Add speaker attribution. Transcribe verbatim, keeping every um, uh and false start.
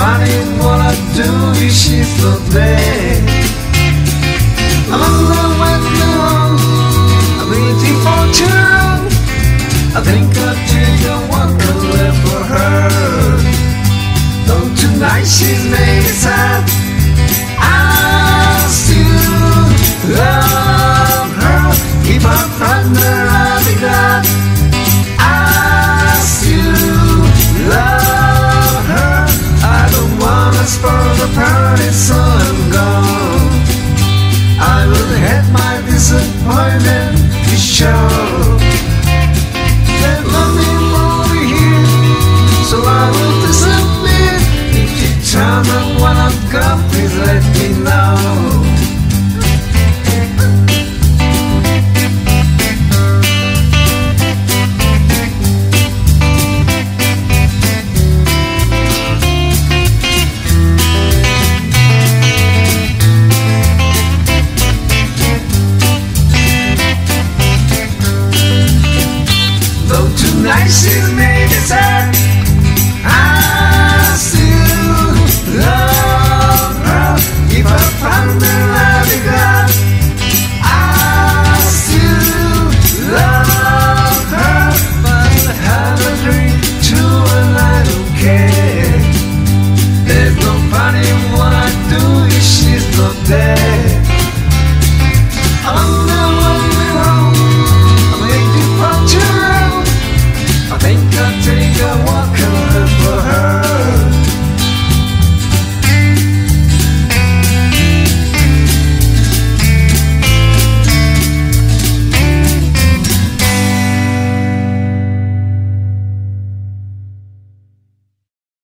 Speaker 1: funny what I do if she's not there. I'm on the window, I'm waiting for two. I think I didn't want to live for her. Though tonight she's made me sad, I still love her. If I find her, I'll be glad. I still love her. I don't wanna spoil the party, so I'm gone. I will have my disappointment to show. That lovely movie here, so I will disappear. If you tell me what I've got, please let me know. Tonight she's made me sad.